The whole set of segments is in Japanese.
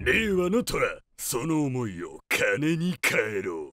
令和の虎、その思いを金に変えろ。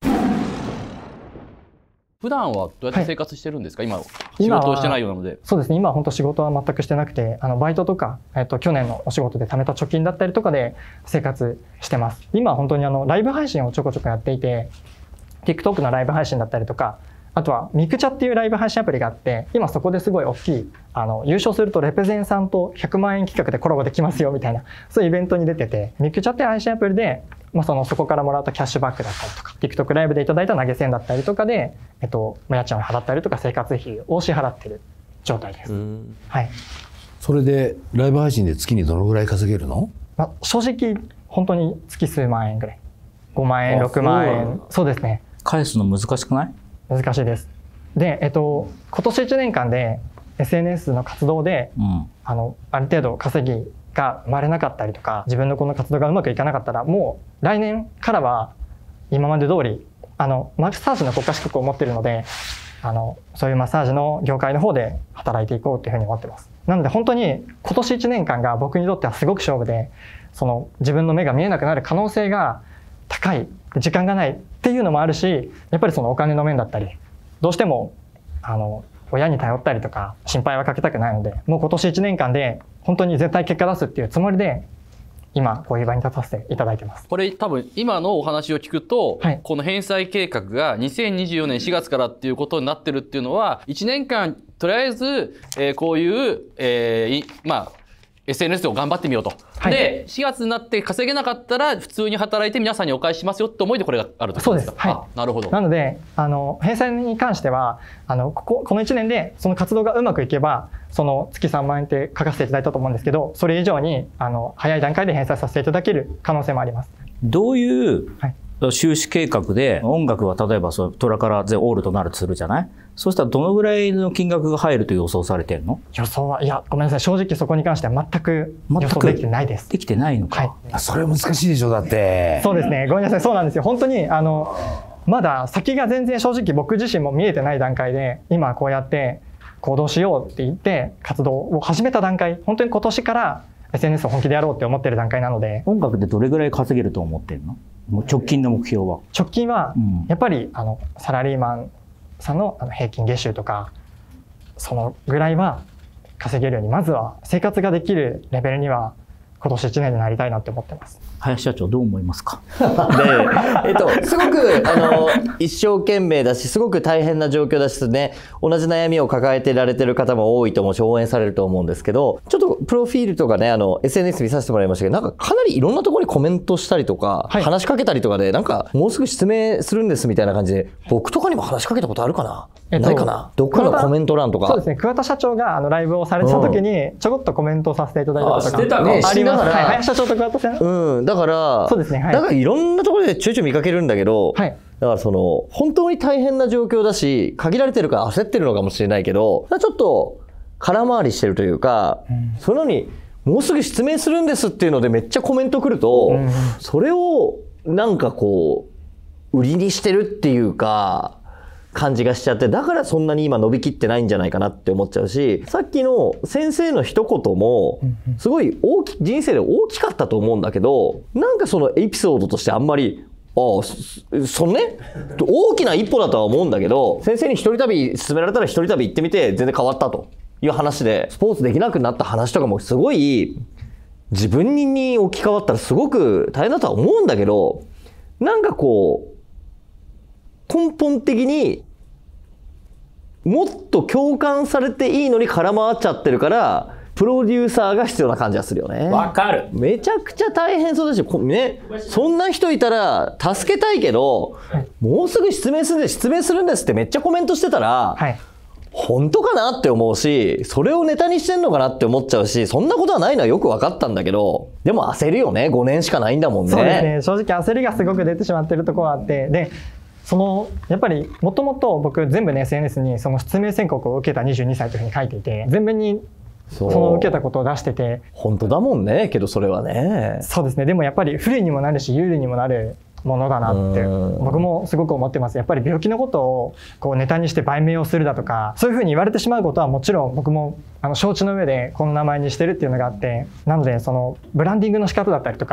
普段はどうやって生活してるんですか、今仕事をしてないようなので。 そうですね、今は本当仕事は全くしてなくて、バイトとか、去年のお仕事で貯めた貯金だったりとかで生活してます。今は本当にライブ配信をちょこちょこやっていて、TikTok のライブ配信だったりとか、あとはミクチャっていうライブ配信アプリがあって、今そこですごい大きい、優勝するとレペゼンさんと100万円企画でコラボできますよみたいな、そういうイベントに出てて、ミクチャっていう配信アプリで、そこからもらったキャッシュバックだったりとか、TikTok ライブでいただいた投げ銭だったりとかで、家賃を払ったりとか生活費を支払ってる状態です。はい。 それでライブ配信で月にどのぐらい稼げるの？ 正直本当に月数万円ぐらい。5万円、6万円。そうですね。 返すの難しくない？ 難しいです。で、今年1年間で SNS の活動で、ある程度稼ぎが生まれなかったりとか、自分のこの活動がうまくいかなかったら、もう来年からは今まで通りマッサージの国家資格を持っているので、そういうマッサージの業界の方で働いていこうというふうに思ってます。なので本当に今年1年間が僕にとってはすごく勝負で、自分の目が見えなくなる可能性が高い、時間がないっていうのもあるし、やっぱりお金の面だったり、どうしても親に頼ったりとか心配はかけたくないので、もう今年1年間で本当に絶対結果出すっていうつもりで今こういう場に立たせていただいてます。 これ多分今のお話を聞くと、 はい、 この返済計画が2024年4月からっていうことになってるっていうのは、1年間とりあえず、こういう、SNS を頑張ってみようと。はい、で、4月になって稼げなかったら普通に働いて皆さんにお返ししますよって思いでこれがあるということですか？ そうです。はい。 なるほど。 なので、返済に関しては、この1年でその活動がうまくいけば、月3万円って書かせていただいたと思うんですけど、それ以上に、早い段階で返済させていただける可能性もあります。 どういう、収支計画で、音楽は例えばトラからオールとなるとするじゃない？そうしたらどのぐらいの金額が入ると予想されてるの？ 予想は、いや、ごめんなさい。正直そこに関しては全く予想できてないです。 できてないのか。 はい。それ難しいでしょ、だって。 そうですね。ごめんなさい。そうなんですよ。本当に、まだ先が全然正直僕自身も見えてない段階で、今こうやって行動しようって言って活動を始めた段階、本当に今年から SNS を本気でやろうって思ってる段階なので。 音楽でどれぐらい稼げると思ってるの？もう直近の目標は？ 直近は、やっぱりサラリーマンさんの平均月収とか、そのぐらいは稼げるように、まずは生活ができるレベルには今年1年でなりたいなって思ってます。 林社長どう思いますか？ すごく一生懸命だし、すごく大変な状況だしね、同じ悩みを抱えてられてる方も多いと思うし、応援されると思うんですけど、ちょっとプロフィールとかね、SNS 見させてもらいましたけど、なんかかなりいろんなところにコメントしたりとか、話しかけたりとかで、なんかもうすぐ失明するんですみたいな感じで、僕とかにも話しかけたことあるかな？ないかな？どっかのコメント欄とか。 そうですね、桑田社長がライブをされてた時に、ちょこっとコメントをさせていただいたことがあります。林社長と桑田さん。 だから、 そうですね。 だからいろんなところでちょいちょい見かけるんだけど、だから本当に大変な状況だし、限られてるから焦ってるのかもしれないけど、ちょっと空回りしてるというか、そのに、もうすぐ失明するんですっていうのでめっちゃコメント来ると、それをなんかこう、売りにしてるっていうか、感じがしちゃって、だからそんなに今伸びきってないんじゃないかなって思っちゃうし、さっきの先生の一言も、すごい人生で大きかったと思うんだけど、なんかそのエピソードとしてあんまり、そのね、大きな一歩だとは思うんだけど、先生に一人旅勧められたら一人旅行ってみて全然変わったという話で、スポーツできなくなった話とかもすごい、自分に置き換わったらすごく大変だとは思うんだけど、なんかこう、根本的にもっと共感されていいのに空回っちゃってるからプロデューサーが必要な感じがするよね。 わかる。 めちゃくちゃ大変そうだし、ね、そんな人いたら助けたいけど、もうすぐ失明するんですってめっちゃコメントしてたら、本当かなって思うし、それをネタにしてんのかなって思っちゃうし、そんなことはないのはよく分かったんだけど、でも焦るよね。5年しかないんだもんね。 そうですね。正直焦りがすごく出てしまってるところがあって、でやっぱりもともと僕全部ね SNS にその失明宣告を受けた22歳というふうに書いていて、全面にその受けたことを出してて、 本当だもんね。けどそれはね。 そうですね。でもやっぱり不利にもなるし有利にもなるものだなって僕もすごく思ってます。やっぱり病気のことをこうネタにして売名をするだとか、そういうふうに言われてしまうことはもちろん僕も承知の上でこの名前にしてるっていうのがあって、なのでそのブランディングの仕方だったりとか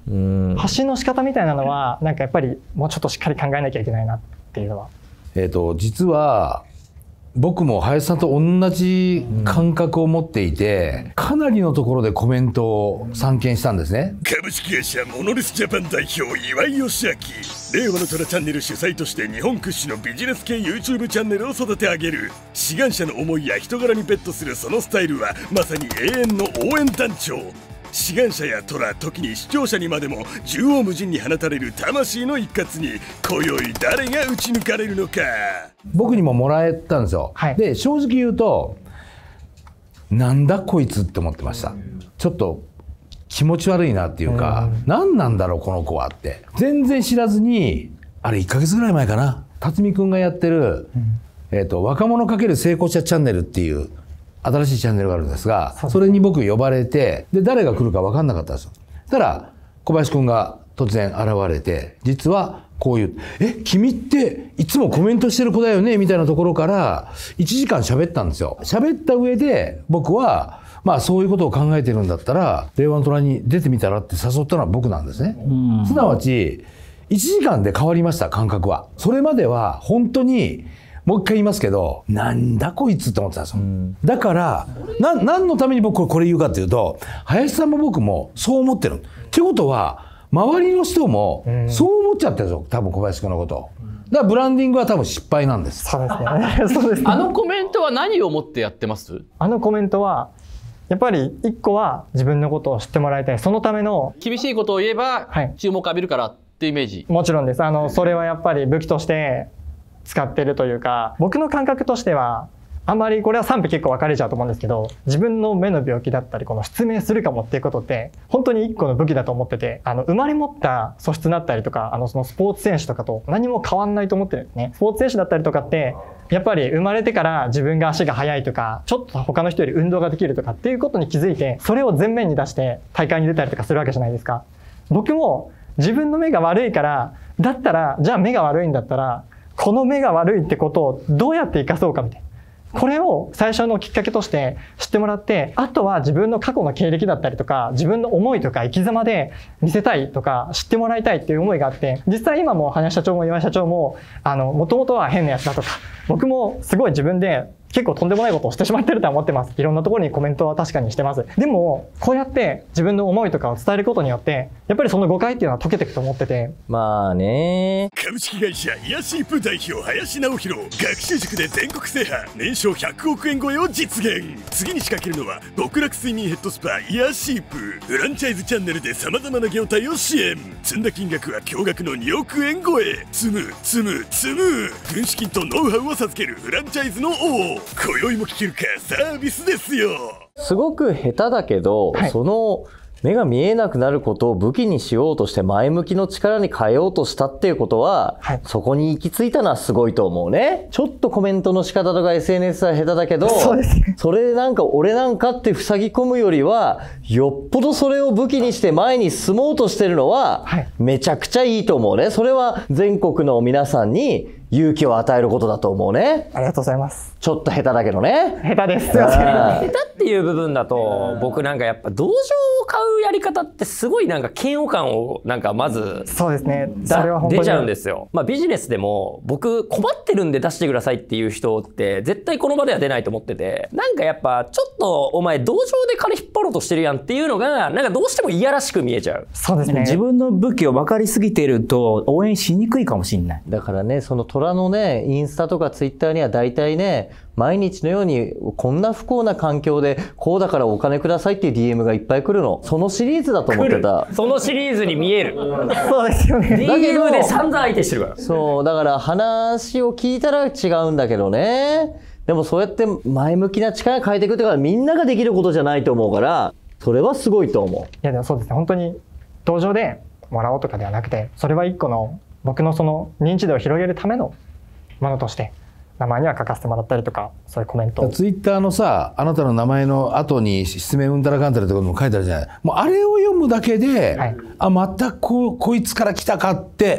発信の仕方みたいなのはなんかやっぱりもうちょっとしっかり考えなきゃいけないなっていうのは。 実は僕も林さんと同じ感覚を持っていて、かなりのところでコメントを散見したんですね。 株式会社モノレスジャパン代表岩井義明、令和の虎チャンネル主催として日本屈指のビジネス系 YouTube チャンネルを育て上げる。志願者の思いや人柄にベットするそのスタイルはまさに永遠の応援団長。志願者や虎、時に視聴者にまでも縦横無尽に放たれる魂の一括に今宵誰が打ち抜かれるのか。 僕にももらえたんですよ、はい、で正直言うとなんだこいつって思ってました。ちょっと気持ち悪いなっていうか、何なんだろうこの子はって。全然知らずに、あれ1ヶ月ぐらい前かな、辰巳くんがやってる、若者×成功者チャンネルっていう新しいチャンネルがあるんですが、それに僕呼ばれて、で誰が来るか分かんなかったんですよ。たら小林くんが突然現れて、実はこういう「君っていつもコメントしてる子だよね」みたいなところから1時間喋ったんですよ。喋った上で僕はまあそういうことを考えてるんだったら令和の虎に出てみたらって誘ったのは僕なんですね。すなわち1時間で変わりました、感覚は。それまでは本当にもう一回言いますけど、なんだこいつって思ってたんですよ。だから何のために僕これ言うかっていうと、林さんも僕もそう思ってるってことは周りの人もそう思っちゃってるんですよ、多分小林君のこと。だからブランディングは多分失敗なんです。 そうですね。そうですね。 あのコメントは何を思ってやってます？あのコメントはやっぱり一個は自分のことを知ってもらいたい、そのための厳しいことを言えば注目浴びるからっていうイメージ。 もちろんです。それはやっぱり武器として使ってるというか、僕の感覚としてはあんまりこれは賛否結構分かれちゃうと思うんですけど、自分の目の病気だったりこの失明するかもっていうことって本当に一個の武器だと思ってて、生まれ持った素質だったりとかそのスポーツ選手とかと何も変わんないと思ってるんですね。スポーツ選手だったりとかってやっぱり生まれてから自分が足が速いとかちょっと他の人より運動ができるとかっていうことに気づいて、それを前面に出して大会に出たりとかするわけじゃないですか。僕も自分の目が悪いから、だったらじゃあ目が悪いんだったらこの目が悪いってことをどうやって生かそうかみたいな、これを最初のきっかけとして知ってもらって、あとは自分の過去の経歴だったりとか自分の思いとか生き様で見せたいとか知ってもらいたいっていう思いがあって、実際今も林社長も岩井社長ももともとは変なやつだとか、僕もすごい自分で結構とんでもないことをしてしまってるとは思ってます。いろんなところにコメントは確かにしてます。でもこうやって自分の思いとかを伝えることによってやっぱりその誤解っていうのは解けていくと思ってて。 まあね。 株式会社イヤシープ代表林直弘、学習塾で全国制覇、年商100億円超えを実現。次に仕掛けるのは極楽睡眠ヘッドスパイヤシープ。フランチャイズチャンネルでさまざまな業態を支援。積んだ金額は驚愕の2億円超え。積む軍資金とノウハウを授けるフランチャイズの王。今宵も聞けるかサービスですよ。 すごく下手だけど、その目が見えなくなることを武器にしようとして前向きの力に変えようとしたっていうことは、そこに行き着いたのはすごいと思うね。ちょっとコメントの仕方とか SNS は下手だけど、それなんか俺なんかって塞ぎ込むよりはよっぽどそれを武器にして前に進もうとしてるのはめちゃくちゃいいと思うね。それは全国の皆さんに勇気を与えることだと思うね。 ありがとうございます。 ちょっと下手だけどね。 下手です。すいません。 下手っていう部分だと僕なんかやっぱ道場を買うやり方ってすごいなんか嫌悪感をなんかまずそうですね。それは本当に出ちゃうんですよ。まあビジネスでも僕困ってるんで出してくださいっていう人って絶対この場では出ないと思ってて、なんかやっぱちょっとお前道場で金引っ張ろうとしてるやんっていうのがなんかどうしてもいやらしく見えちゃう。 そうですね。 自分の武器を分かりすぎていると応援しにくいかもしれない。 だからね、その虎のねインスタとかツイッターには大体ね毎日のようにこんな不幸な環境でこうだからお金くださいっていう DM がいっぱい来るの。そのシリーズだと思ってた。 そのシリーズに見える。 そうですよね。 DM で散々相手してるから。 そうだから話を聞いたら違うんだけどね。でもそうやって前向きな力変えていくってからみんなができることじゃないと思うから、それはすごいと思う。 いやでもそうですね。本当に道場でもらおうとかではなくて、それは一個の僕のその認知度を広げるためのものとして名前には書かせてもらったりとか、そういうコメント。 ツイッターのさ、あなたの名前の後に失明うんたらかんたらってことも書いてあるじゃない。もうあれを読むだけで、あ、またこいつから来たかって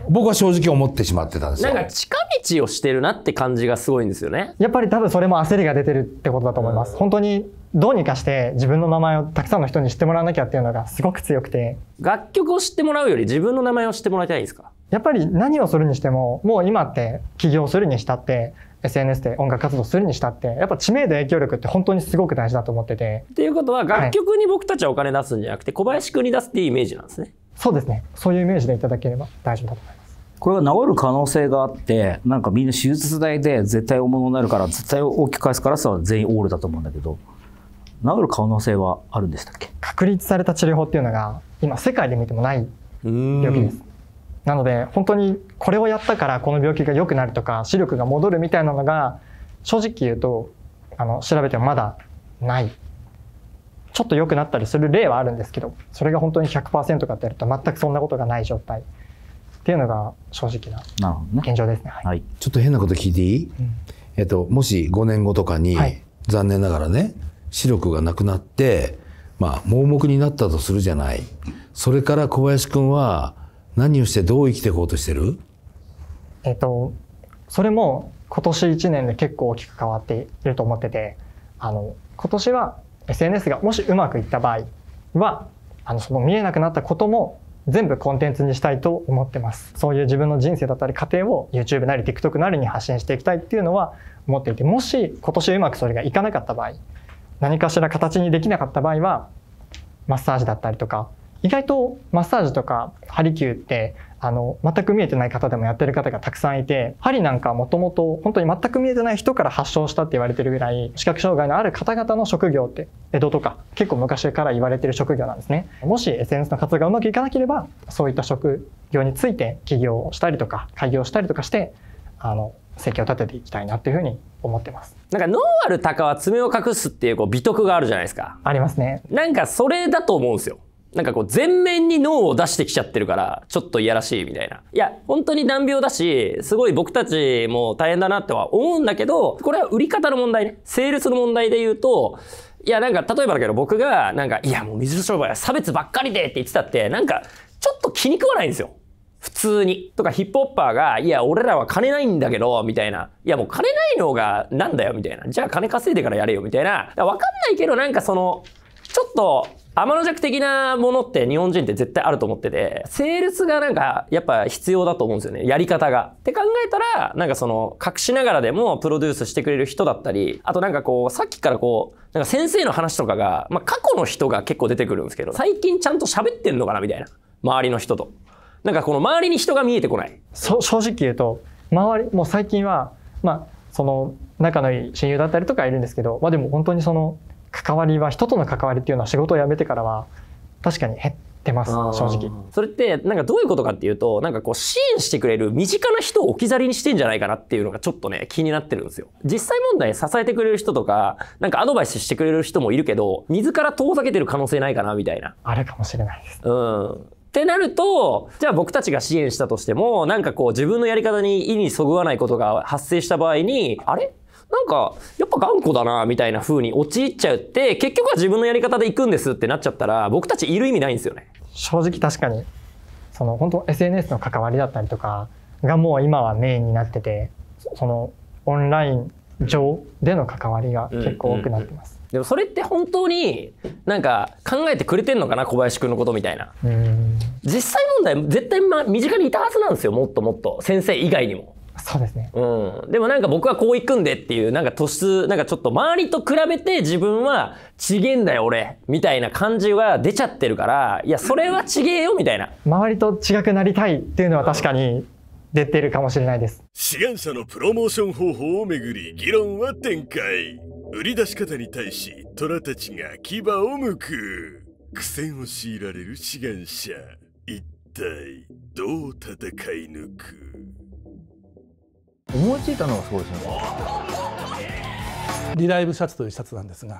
僕は正直思ってしまってたんですよ。 なんか近道をしてるなって感じがすごいんですよね。 やっぱり多分それも焦りが出てるってことだと思います。本当にどうにかして自分の名前をたくさんの人に知ってもらわなきゃっていうのがすごく強くて。 楽曲を知ってもらうより自分の名前を知ってもらいたいんですか？ やっぱり何をするにしても、もう今って起業するにしたって、SNS で音楽活動するにしたって、やっぱ知名度影響力って本当にすごく大事だと思ってて。 っていうことは楽曲に僕たちはお金出すんじゃなくて、小林くんに出すっていうイメージなんですね。 そうですね。そういうイメージでいただければ大丈夫だと思います。 これが治る可能性があって、なんかみんな手術代で絶対大物になるから絶対大きく返すからさ、全員オールだと思うんだけど、治る可能性はあるんでしたっけ？ 確立された治療法っていうのが今世界で見てもない病気です。なので本当にこれをやったからこの病気が良くなるとか視力が戻るみたいなのが正直言うと調べてもまだない。ちょっと良くなったりする例はあるんですけど、それが本当に 100% かってやると全くそんなことがない状態っていうのが正直な現状ですね。はい、 ちょっと変なこと聞いていい？もし5年後とかに、残念ながらね視力がなくなって盲目になったとするじゃない。それから小林くんは何をしてどう生きていこうとしてる？ それも今年1年で結構大きく変わっていると思ってて、今年は SNS がもしうまくいった場合はその見えなくなったことも全部コンテンツにしたいと思ってます。そういう自分の人生だったり過程を YouTube なり TikTok なりに発信していきたいっていうのは思っていて、もし今年うまくそれがいかなかった場合、何かしら形にできなかった場合はマッサージだったりとか、意外とマッサージとかハリキューって全く見えてない方でもやってる方がたくさんいて、針なんかもともと本当に全く見えてない人から発症したって言われてるぐらい、視覚障害のある方々の職業って江戸とか結構昔から言われてる職業なんですね。もし SNS の活動がうまくいかなければ、そういった職業について起業したりとか開業したりとかして生計を立てていきたいなっていうふうに思ってます。 なんか脳ある鷹は爪を隠すっていう美徳があるじゃないですか。 ありますね。 なんかそれだと思うんですよ。なんか全面に脳を出してきちゃってるからちょっといやらしいみたいな。いや本当に難病だし、すごい僕たちも大変だなっては思うんだけど、これは売り方の問題ね。セールスの問題で言うと、いやなんか例えばだけど僕がなんかいやもう水商売は差別ばっかりでって言ってたって、なんかちょっと気に食わないんですよ。普通に。とかヒップホッパーが、いや俺らは金ないんだけどみたいな。いやもう金ないのがなんだよみたいな。じゃあ金稼いでからやれよみたいな。わかんないけどなんかちょっと天の弱的なものって日本人って絶対あると思ってて、セールスがなんかやっぱ必要だと思うんですよね。やり方が。って考えたら、なんか隠しながらでもプロデュースしてくれる人だったり、あとなんかさっきからなんか先生の話とかが、過去の人が結構出てくるんですけど、最近ちゃんと喋ってんのかなみたいな。周りの人と。なんか周りに人が見えてこない。 正直言うと、もう最近は、仲のいい親友だったりとかいるんですけど、でも本当に関わりは、人との関わりっていうのは仕事を辞めてからは確かに減ってます、正直。 それってなんかどういうことかっていうと、なんか支援してくれる身近な人を置き去りにしてんじゃないかなっていうのがちょっとね気になってるんですよ。実際問題支えてくれる人とかなんかアドバイスしてくれる人もいるけど、自ら遠ざけてる可能性ないかなみたいな。 あるかもしれないです。 ってなると、じゃあ僕たちが支援したとしても、なんか自分のやり方に意にそぐわないことが発生した場合に、あれなんかやっぱ頑固だなみたいな風に陥っちゃうって、結局は自分のやり方で行くんですってなっちゃったら、僕たちいる意味ないんですよね。 正直確かに本当 SNS の関わりだったりとかがもう今はメインになってて、オンライン上での関わりが結構多くなってます。 でもそれって本当になんか考えてくれてんのかな、小林くんのことみたいな。実際問題絶対身近にいたはずなんですよ、もっともっと先生以外にも。 そうですね。 でもなんか僕はこう行くんでっていうなんか突出、なんかちょっと周りと比べて自分はちげえんだよ俺みたいな感じが出ちゃってるから、いやそれはちげえよみたいな。 周りと違くなりたいっていうのは確かに出てるかもしれないです。 志願者のプロモーション方法をめぐり議論は展開。売り出し方に対し虎たちが牙をむく。苦戦を強いられる志願者、一体どう戦い抜く？ 思いついたのがすごいですね。リライブシャツというシャツなんですが、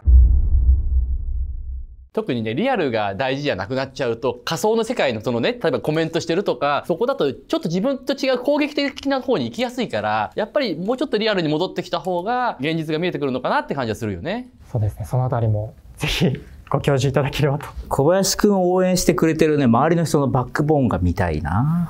特にねリアルが大事じゃなくなっちゃうと、仮想の世界の例えばコメントしてるとか、そこだとちょっと自分と違う攻撃的な方に行きやすいから、やっぱりもうちょっとリアルに戻ってきた方が現実が見えてくるのかなって感じはするよね。 そうですね。そのあたりもぜひご教授いただければと。 小林くんを応援してくれてるね周りの人のバックボーンが見たいな。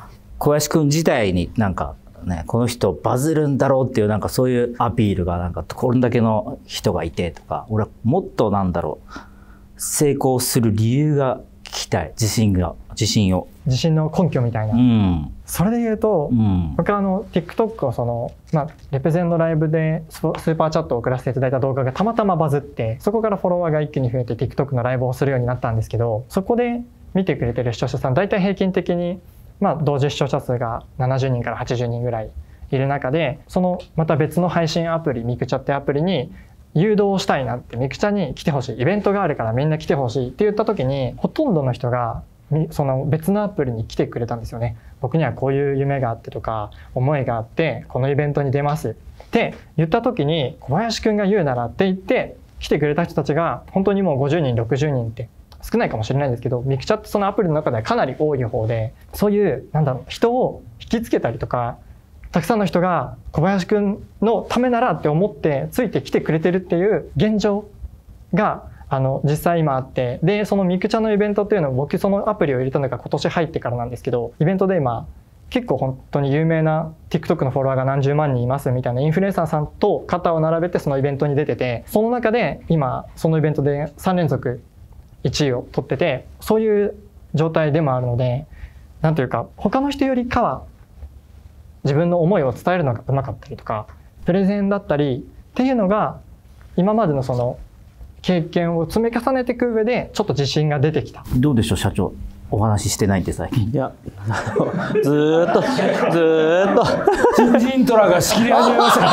小林くん自体になんかね、この人バズるんだろうっていうなんかそういうアピールがなんかこれだけの人がいてとか、俺はもっとなんだろう、成功する理由が聞きたい。自信の根拠みたいな、それで言うと、僕はTikTok をレペゼンのライブでスーパーチャットを送らせていただいた動画がたまたまバズって、そこからフォロワーが一気に増えて TikTok のライブをするようになったんですけど、そこで見てくれてる視聴者さん大体平均的に同時視聴者数が70人から80人ぐらいいる中で、また別の配信アプリミクチャってアプリに誘導したいなって、ミクチャに来てほしい、イベントがあるからみんな来てほしいって言った時に、ほとんどの人がその別のアプリに来てくれたんですよね。僕にはこういう夢があってとか思いがあってこのイベントに出ますって言った時に、小林くんが言うならって言って来てくれた人たちが本当にもう50人60人って少ないかもしれないんですけど、ミクチャってそのアプリの中ではかなり多い方で、そういう人を引きつけたりとか、たくさんの人が小林くんのためならって思ってついてきてくれてるっていう現状が実際今あって、でそのミクチャのイベントっていうのを僕そのアプリを入れたのが今年入ってからなんですけど、イベントで今結構本当に有名な TikTok のフォロワーが何十万人いますみたいなインフルエンサーさんと肩を並べてそのイベントに出てて、その中で今そのイベントで3連続1位を取ってて、そういう状態でもあるので、なんというか他の人よりかは自分の思いを伝えるのがうまかったりとか、プレゼンだったりっていうのが今までのその経験を積み重ねていく上でちょっと自信が出てきた。 どうでしょう社長、お話ししてないって最近。 いやずーっとチンチントラが仕切り始めました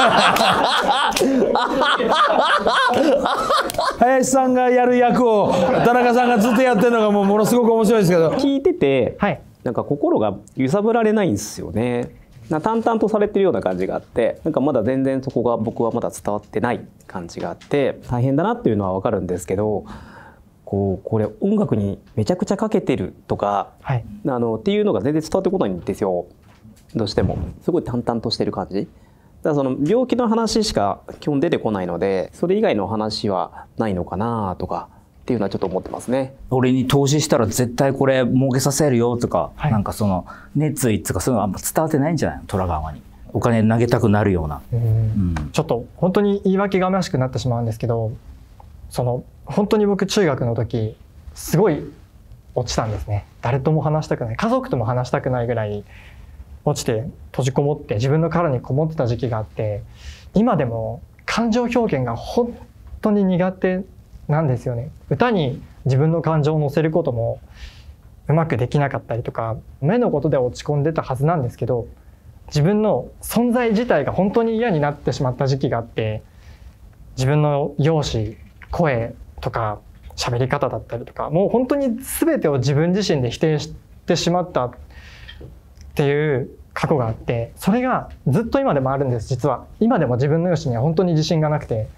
林さんがやる役を田中さんがずっとやってるのがものすごく面白いですけど、 聞いてて、なんか心が揺さぶられないんですよね。淡々とされてるような感じがあって、なんかまだ全然そこが僕はまだ伝わってない感じがあって、大変だなっていうのは分かるんですけど、これ音楽にめちゃくちゃかけてるとか、っていうのが全然伝わってこないんですよ。どうしてもすごい淡々としてる感じだから、その病気の話しか基本出てこないので、それ以外の話はないのかなとかっていうのはちょっと思ってますね。 俺に投資したら絶対これ儲けさせるよとか、なんかその熱意とかそういうのあんま伝わってないんじゃないの、虎側に。お金投げたくなるような。 ちょっと本当に言い訳がましくなってしまうんですけど、本当に僕中学の時すごい落ちたんですね。誰とも話したくない、家族とも話したくないぐらい落ちて閉じこもって自分の殻にこもってた時期があって、今でも感情表現が本当に苦手なんですよね。歌に自分の感情を乗せることもうまくできなかったりとか、目のことで落ち込んでたはずなんですけど、自分の存在自体が本当に嫌になってしまった時期があって、自分の容姿、声とか喋り方だったりとか、もう本当に全てを自分自身で否定してしまったっていう過去があって、それがずっと今でもあるんです。実は今でも自分の容姿には本当に自信がなくて、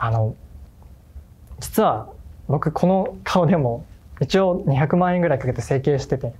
実は僕この顔でも一応200万円ぐらいかけて整形してて、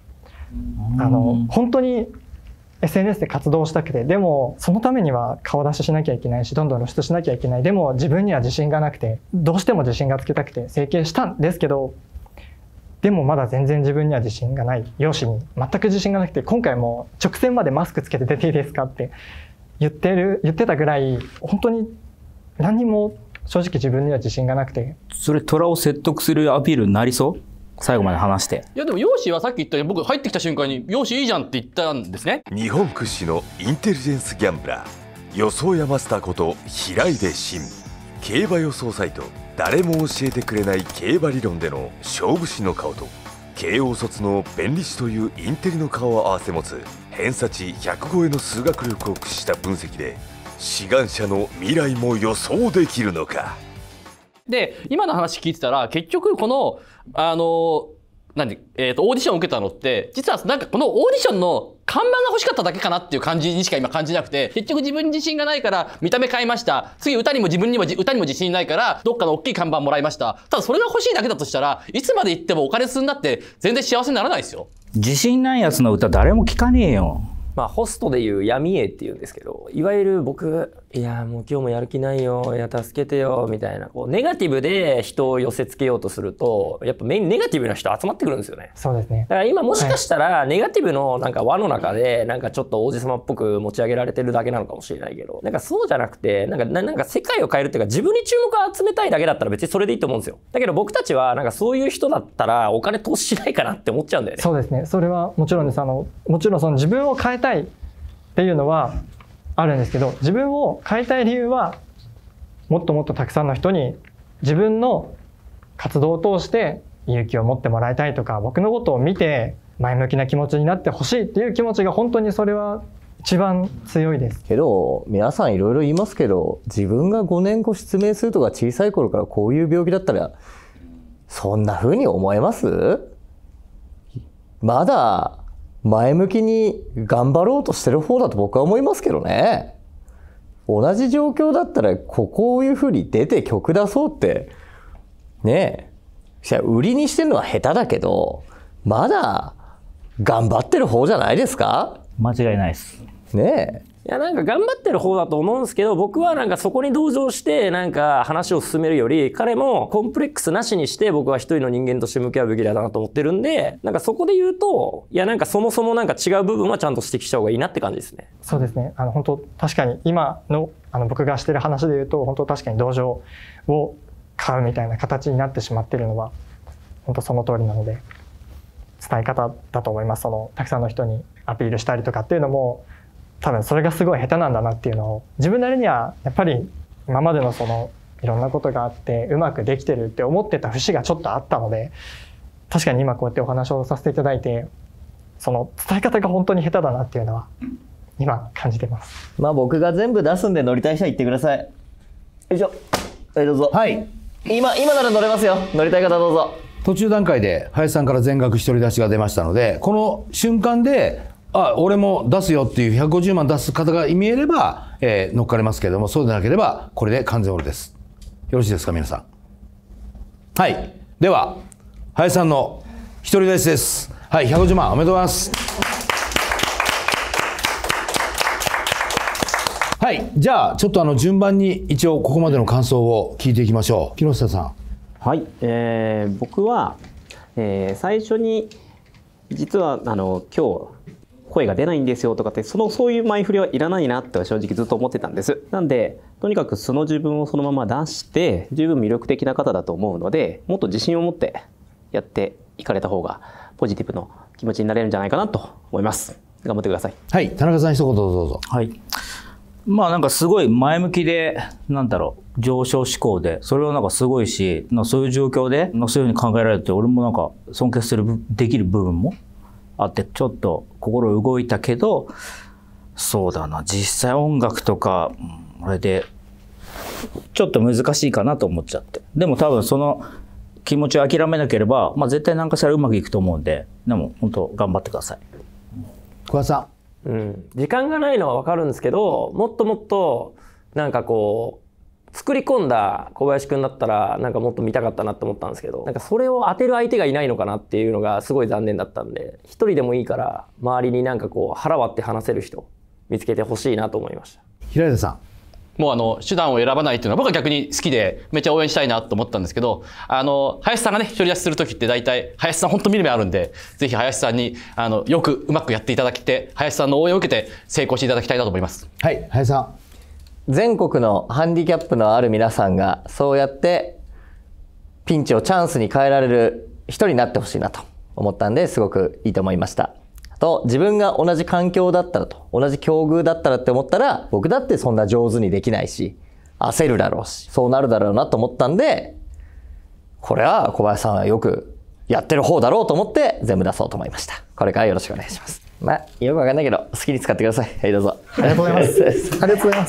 本当に SNS で活動したくて、でもそのためには顔出ししなきゃいけないし、どんどん露出しなきゃいけない。でも自分には自信がなくて、どうしても自信がつけたくて整形したんですけど、でもまだ全然自分には自信がない、容姿に全く自信がなくて、今回も直線までマスクつけて出ていいですかって言ってたぐらい、本当に何にも正直自分には自信がなくて。 それ虎を説得するアピールになりそう？最後まで話して。 いやでも容姿はさっき言ったように、僕入ってきた瞬間に容姿いいじゃんって言ったんですね。 日本屈指のインテリジェンスギャンブラー、予想屋マスターこと平出真。競馬予想サイト誰も教えてくれない競馬理論での勝負師の顔と、慶応卒の弁理士というインテリの顔を併せ持つ偏差値100超えの数学力を駆使した分析で、志願者の未来も予想できるのか。 で今の話聞いてたら、結局このオーディションを受けたのって、実はなんかこのオーディションの看板が欲しかっただけかなっていう感じにしか今感じなくて、結局自分に自信がないから見た目変えました。次歌にも自信ないからどっかの大きい看板もらいました。ただそれが欲しいだけだとしたら、いつまで行ってもお金積んだって全然幸せにならないですよ。 自信ないやつの歌誰も聞かねえよ。 ホストでいう闇絵っていうんですけど、いわゆる僕いやもう今日もやる気ないよ、いや助けてよみたいな、こうネガティブで人を寄せつけようとするとやっぱネガティブな人集まってくるんですよね。 そうですね。 だから今もしかしたらネガティブのなんか輪の中でなんかちょっと王子様っぽく持ち上げられてるだけなのかもしれないけど、なんかそうじゃなくてなんか世界を変えるっていうか、自分に注目を集めたいだけだったら別にそれでいいと思うんですよ。だけど僕たちはなんかそういう人だったらお金投資しないかなって思っちゃうんだよね。 そうですね。それはもちろんです。もちろんその自分を変えたいっていうのはあるんですけど、自分を変えたい理由はもっともっとたくさんの人に自分の活動を通して勇気を持ってもらいたいとか、僕のことを見て前向きな気持ちになってほしいっていう気持ちが本当にそれは一番強いですけど、皆さんいろいろ言いますけど、自分が5年後失明するとか小さい頃からこういう病気だったらそんな風に思えます？まだ前向きに頑張ろうとしてる方だと僕は思いますけどね。同じ状況だったらこういう風に出て曲出そうってねえ、売りにしてるのは下手だけどまだ頑張ってる方じゃないですか？ 間違いないですねえ。 いやなんか頑張ってる方だと思うんですけど、僕はなんかそこに同情してなんか話を進めるより、彼もコンプレックスなしにして僕は一人の人間として向き合うべきだなと思ってるんで、なんかそこで言うと、いやなんかそもそもなんか違う部分はちゃんと指摘した方がいいなって感じですね。 そうですね。本当確かに今の僕がしてる話で言うと、本当確かに同情を買うみたいな形になってしまっているのは本当その通りなので、伝え方だと思います。たくさんの人にアピールしたりとかっていうのも多分それがすごい下手なんだなっていうのを、自分なりにはやっぱり今までのいろんなことがあってうまくできてるって思ってた節がちょっとあったので、確かに今こうやってお話をさせていただいて、その伝え方が本当に下手だなっていうのは今感じてます。 まあ僕が全部出すんで乗りたい人は言ってください。よいしょ。はいどうぞ。 はい。 今なら乗れますよ。乗りたい方どうぞ。 途中段階で林さんから全額独り出しが出ましたので、この瞬間で俺も出すよっていう150万出す方が見えれば、乗っかれますけれども、そうでなければこれで完全オールです。よろしいですか皆さん。はい、では林さんの独り出しです。はい、150万おめでとうございます。はい、じゃあちょっと順番に一応ここまでの感想を聞いていきましょう。木下さん。 はい、僕は、最初に実は今日声が出ないんですよとかってそういう前振りはいらないなって正直ずっと思ってたんです。なんでとにかくその自分をそのまま出して十分魅力的な方だと思うので、もっと自信を持ってやっていかれた方がポジティブの気持ちになれるんじゃないかなと思います。頑張ってください。 はい、田中さん一言どうぞ。 はい。まあなんかすごい前向きで上昇志向で、それはなんかすごいし、そういう状況でそういうふうに考えられて、俺もなんか尊敬するできる部分もあって、ちょっと心動いたけど、そうだな、実際音楽とかあれでちょっと難しいかなと思っちゃって、でも多分その気持ちを諦めなければ、絶対何かしらうまくいくと思うんで、でも本当頑張ってください。 小林さん。時間がないのは分かるんですけど、もっともっとなんかこう作り込んだ小林くんだったらなんかもっと見たかったなって思ったんですけど、なんかそれを当てる相手がいないのかなっていうのがすごい残念だったんで、一人でもいいから周りになんかこう腹割って話せる人見つけてほしいなと思いました。 平出さん。 もう手段を選ばないっていうのは僕は逆に好きでめっちゃ応援したいなと思ったんですけど、林さんがね独り出しする時って大体林さん本当見る目あるんで、ぜひ林さんによくうまくやっていただきて、林さんの応援を受けて成功していただきたいなと思います。 はい、林さん。 全国のハンディキャップのある皆さんがそうやってピンチをチャンスに変えられる人になってほしいなと思ったんで、すごくいいと思いました。と自分が同じ環境だったらと、同じ境遇だったらって思ったら、僕だってそんな上手にできないし焦るだろうし、そうなるだろうなと思ったんで、これは小林さんはよくやってる方だろうと思って全部出そうと思いました。これからよろしくお願いします。よくわかんないけど好きに使ってください。はいどうぞ。 ありがとうございますありがとうございます。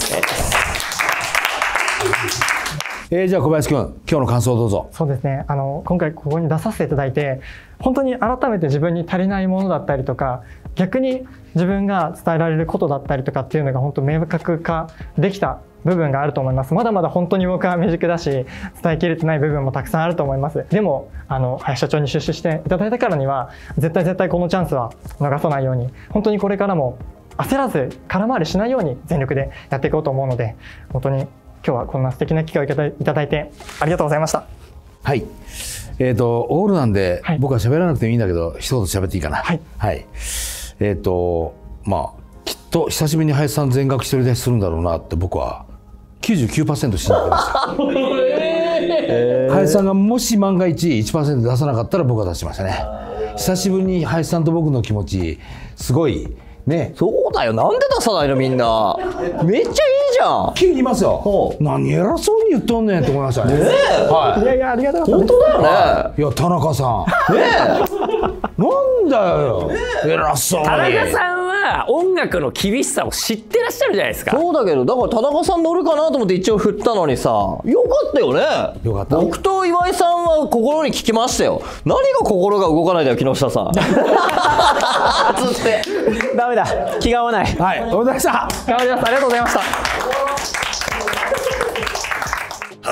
じゃあ小林くん、今日の感想をどうぞ。 そうですね、今回ここに出させていただいて、本当に改めて自分に足りないものだったりとか、逆に自分が伝えられることだったりとかっていうのが本当明確化できた部分があると思います。まだまだ本当に僕は未熟だし、伝えきれてない部分もたくさんあると思います。でも林社長に出資していただいたからには絶対このチャンスは逃さないように、本当にこれからも焦らず空回りしないように全力でやっていこうと思うので、本当に今日はこんな素敵な機会をいただいてありがとうございました。 はい。オールなんで、僕は喋らなくてもいいんだけど、一言喋っていいかな。はい。はい。まあ、きっと久しぶりに林さん全額独り出しするんだろうなって僕は 99% 信じてました。林さんがもし万が一 1% 出さなかったら僕は出しましたね。久しぶりに林さんと僕の気持ち、すごい、ね。 そうだよ。なんで出さないのみんな。めっちゃいいじゃん。 急に言いますよ。何偉そうに言っとんねんと思いましたね。 はい。いやいや、ありがとうございます。 本当だよね。 いや、田中さん。ねえ。なんだよ。偉そうに。 田中さんは音楽の厳しさを知ってらっしゃるじゃないですか。 そうだけど、だから田中さん乗るかなと思って一応振ったのにさ、よかったよね。 よかった。 僕と岩井さんは心に聞きましたよ。何が心が動かないんだよ、木下さん。つって。 ダメだ。気が合わない。 はい。ありがとうございました。 頑張ります。ありがとうございました。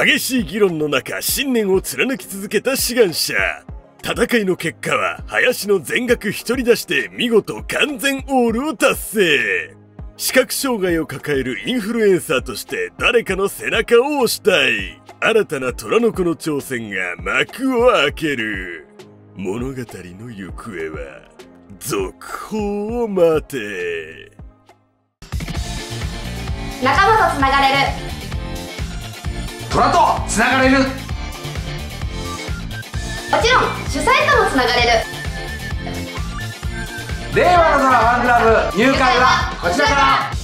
激しい議論の中、信念を貫き続けた志願者。戦いの結果は林の全額独り出しで見事完全オールを達成。視覚障害を抱えるインフルエンサーとして誰かの背中を押したい。新たな虎の子の挑戦が幕を開ける。物語の行方は続報を待て。 仲間とつながれる。 虎とつながれる。 もちろん主催ともつながれる。 令和の虎ファンクラブ入会はこちらから。